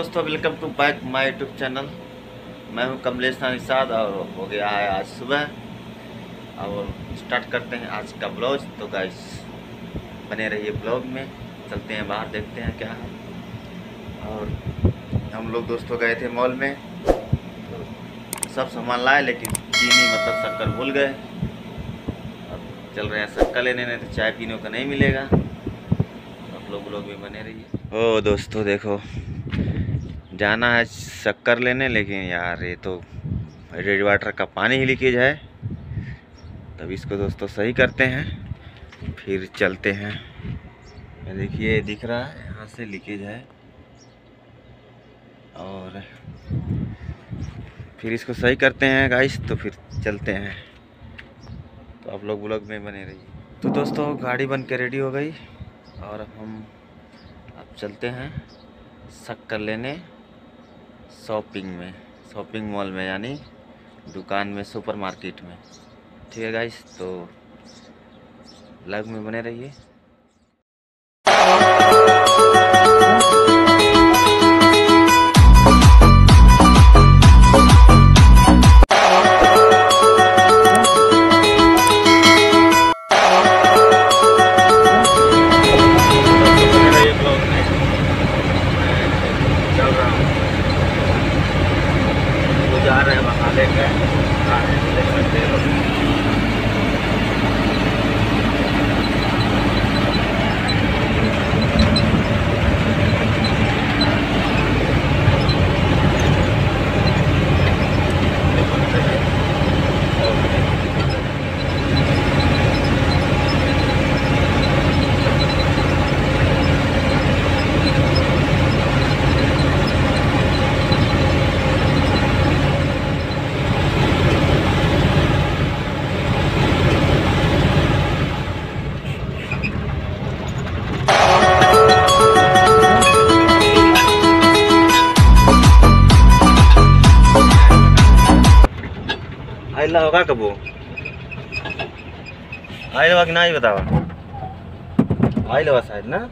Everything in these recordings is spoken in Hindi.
दोस्तों, welcome to back my YouTube channel. मैं हूं कमलेश निषाद और हो गया है आज सुबह और स्टार्ट करते हैं आज का ब्लॉग। तो गाइस बने रहिए ब्लॉग में, चलते हैं बाहर देखते हैं क्या है। और हम लोग दोस्तों गए थे मॉल में, तो सब सामान लाए लेकिन चीनी मतलब शक्कर भूल गए। अब चल रहे हैं शक्कर लेने, नहीं तो चाय पीने का नहीं मिलेगा। आप लोग ब्लॉग में बने रहिए। ओ दोस्तों देखो, जाना है शक्कर लेने, लेकिन यार ये तो रेड वाटर का पानी ही लीकेज है। तब इसको दोस्तों सही करते हैं फिर चलते हैं। देखिए दिख रहा है यहाँ से लीकेज है और फिर इसको सही करते हैं गाइस, तो फिर चलते हैं। तो आप लोग ब्लॉग में बने रहिए। तो दोस्तों गाड़ी बन के रेडी हो गई और अब चलते हैं शक्कर लेने शॉपिंग मॉल में, यानी दुकान में, सुपर मार्केट में। ठीक है गाइस, तो ब्लॉग में बने रहिए। जा रहे हैं वहाँ लेकर देख सकते हैं। आइला होगा कबो आइल होगा कि नहीं बतावा। आइल होगा शायद ना।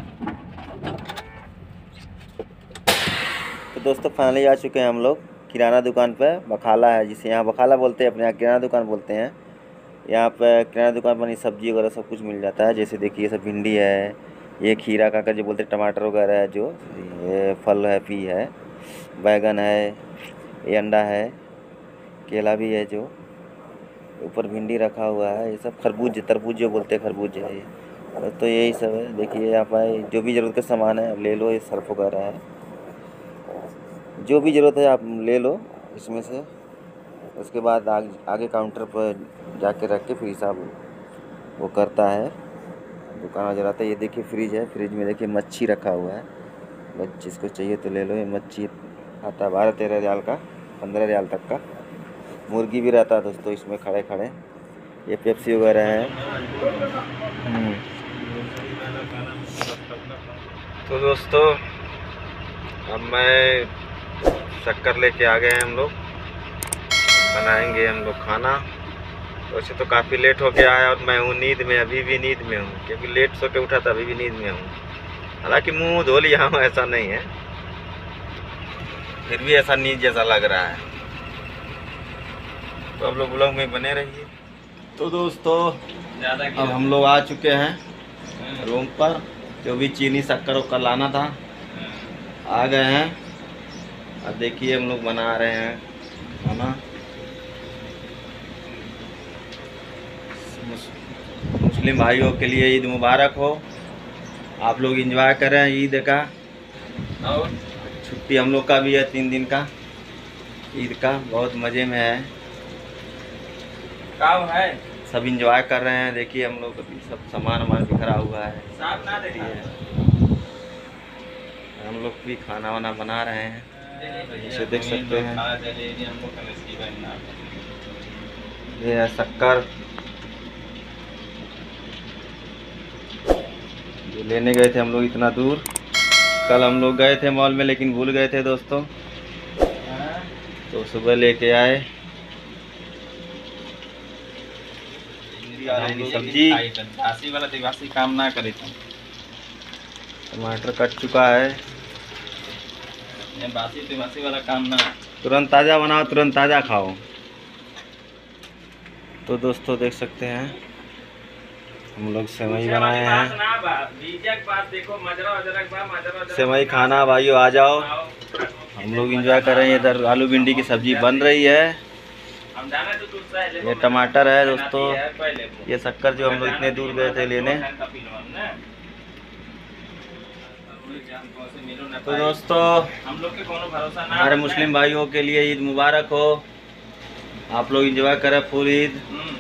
तो दोस्तों फाइनली आ चुके हैं हम लोग किराना दुकान पे। बखाला है जिसे यहाँ बखाला बोलते हैं, अपने यहाँ किराना दुकान बोलते हैं। यहाँ पे किराना दुकान पर सब्जी वगैरह सब कुछ मिल जाता है। जैसे देखिए ये सब भिंडी है, ये खीरा काकर जो बोलते हैं, टमाटर वगैरह है, जो ये फल है, पी है, बैगन है, ये अंडा है, केला भी है, जो ऊपर भिंडी रखा हुआ है। ये सब खरबूज, तरबूज जो बोलते हैं, खरबूज है ये। तो यही सब है। देखिए यहाँ पर जो भी ज़रूरत का सामान है ले लो। ये सर्फ वगैरह है, जो भी ज़रूरत है आप ले लो इसमें से। उसके बाद आगे काउंटर पर जाके रख के फिर हिसाब वो करता है, दुकान नजर आता है। ये देखिए फ्रिज है, फ्रिज में देखिए मच्छी रखा हुआ है। बस जिसको चाहिए तो ले लो। ये मच्छी आता है 12-13 रियाल का, 15 रियाल तक का। मुर्गी भी रहता है दोस्तों इसमें खड़े खड़े। ये पेप्सी वगैरह है। तो दोस्तों अब मैं शक्कर लेके आ गए हैं हम लोग। बनाएंगे हम लोग खाना। वैसे तो काफ़ी लेट हो गया है और मैं हूँ नींद में, अभी भी नींद में हूँ, क्योंकि लेट सो के उठा था, अभी भी नींद में हूँ। हालांकि मुंह धो लिया हूँ, ऐसा नहीं है, फिर भी ऐसा नींद जैसा लग रहा है। तो आप लोग ब्लॉग में बने रहिए। तो दोस्तों अब हम लोग आ चुके हैं रूम पर। जो भी चीनी शक्कर वक्कर लाना था आ गए हैं। अब देखिए हम लोग बना रहे हैं खाना। मुस्लिम भाइयों के लिए ईद मुबारक हो। आप लोग एंजॉय करें ईद का। छुट्टी हम लोग का भी है 3 दिन का ईद का, बहुत मज़े में है। काम है, सब इंजॉय कर रहे हैं। देखिए हम लोग अभी सब सामान बिखरा हुआ है। हम लोग भी खाना वाना बना रहे हैं, इसे देख सकते हैं। ये है शक्कर, ये लेने गए थे हम लोग इतना दूर। कल हम लोग गए थे मॉल में लेकिन भूल गए थे दोस्तों, तो सुबह लेके आए। सब्जी वाला दिवासी काम ना करे। टमाटर कट चुका है, बासी वाला काम ना। तुरंत ताज़ा बनाओ, तुरंत ताज़ा खाओ। तो दोस्तों देख सकते हैं हम लोग सेवई बनाए हैं। सेवई खाना भाइयों, आ जाओ। हम लोग एंजॉय कर रहे हैं। इधर आलू भिंडी की सब्जी बन रही है। ये टमाटर है दोस्तों, ये शक्कर जो हम लोग इतने दूर गए थे लेने। तो दोस्तों हमारे मुस्लिम भाइयों के लिए ईद मुबारक हो। आप लोग एंजॉय करें फुल ईद।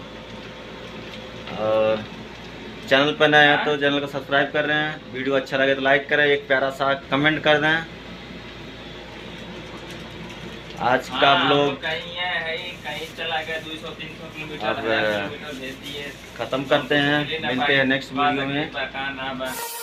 और चैनल पर नए हैं तो चैनल को सब्सक्राइब कर रहे हैं। वीडियो अच्छा लगे तो लाइक करें, एक प्यारा सा कमेंट कर दें। आज का ब्लॉग कहीं चला गया 200-300 किलोमीटर अब ख़त्म करते हैं। मिलते हैं नेक्स्ट वीडियो में।